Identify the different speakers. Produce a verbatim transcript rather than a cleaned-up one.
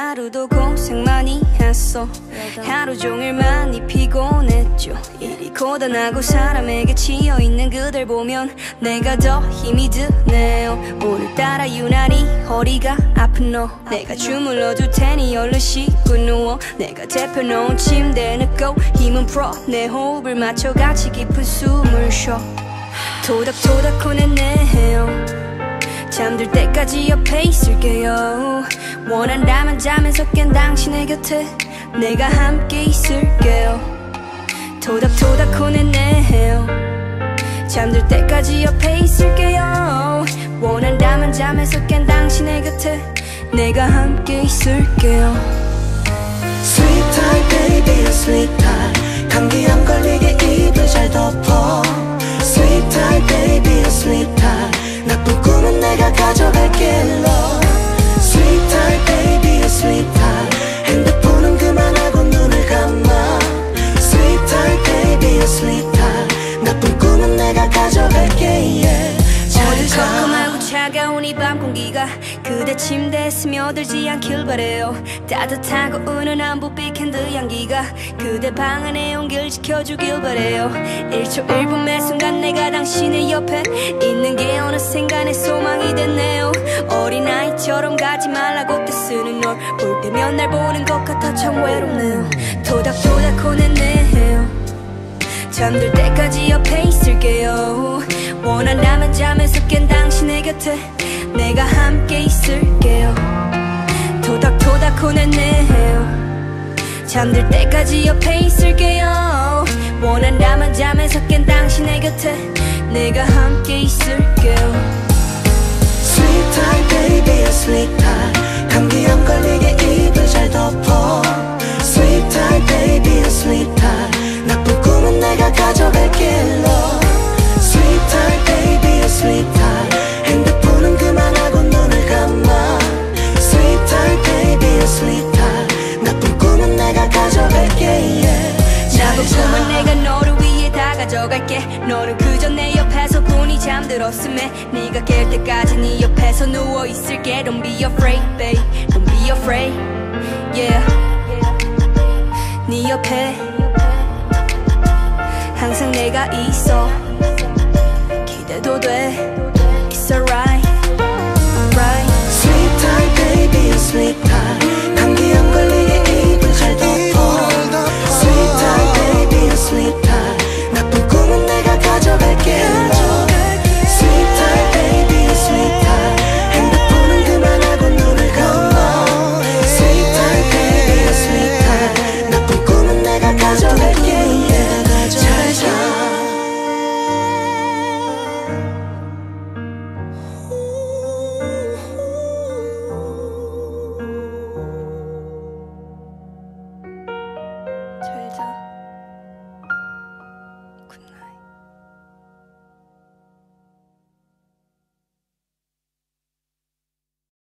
Speaker 1: 하루도 고생 많이 했어. 하루 종일 많이 피곤했죠. 일이 고단하고 사람에게 치여있는 그댈 보면 내가 더 힘이 드네요. 오늘따라 유난히 허리가 아픈 너, 내가 주물러줄 테니 얼른 씻고 누워. 내가 대펴놓은 침대에 눕고 힘은 풀어 내 호흡을 맞춰 같이 깊은 숨을 쉬어. 토닥토닥 혼내네요. 잠들 때까지 옆에 있을게요. 원한다면 잠에서 깬 당신의 곁에 내가 함께 있을게요. 토닥토닥 혼내네요. 잠들 때까지 옆에 있을게요. 원한다면 잠에서 깬 당신의 곁에 내가 함께 있을게요.
Speaker 2: Sleep tight baby, sleep tight. 감기 안 걸리게 입을 잘 덮어. Sleep tight baby, sleep tight. 나쁜 꿈은 내가 가져갈게 love. Sleep tight baby, sleep tight. 핸드폰은 그만하고 눈을 감아. Sleep tight baby, sleep tight. 나쁜 꿈은 내가 가져갈게 yeah.
Speaker 1: 어두컴컴하고 차가운 이 밤 공기가 그대 침대에 스며들지 않길 바래요. 따뜻하고 은은한 불빛캔들 향기가 그대 방 안에 온길 지켜주길 바래요. 일 초 일 분 매 순간 내가 당신의 옆에 있는 게 어느샌가 내 소망이 됐네요. 어린아이처럼 가지 말라고 떼쓰는 널 볼 때면 날 보는 것 같아 참 외롭네요. 토닥토닥 혼내네요. 잠들 때까지 옆에 있을게요. 원한다면 잠에서 깬 당신의 곁에 내가 함께 있을게요. 토닥토닥 혼내네요. 잠들 때까지 옆에 있을게요. 원한다면 잠에서 깬 당신의 곁에 내가 함께 있을게요.
Speaker 2: Sleep tight baby, sleep tight. 감기 안 걸리게 입을 잘 덮어. Sleep tight baby, sleep tight. 나쁜 꿈은 내가 가져갈게 love. Sleep tight baby, sleep tight. 핸드폰은 그만하고 눈을 감아. Sleep tight baby, sleep tight. 나쁜 꿈은 내가 가져갈게 yeah.
Speaker 1: 나쁜 꿈은 내가 너를 위해 다 가져갈게. 너는 그저 내 옆에서 뿐이 잠들었음에 네가 깰 때까지 네 옆에서 누워있을게. Don't be afraid babe, don't be afraid yeah. 네 옆에 항상 내가 있어. 기대도 돼. It's alright, alright.
Speaker 2: Sleep tight baby, sleep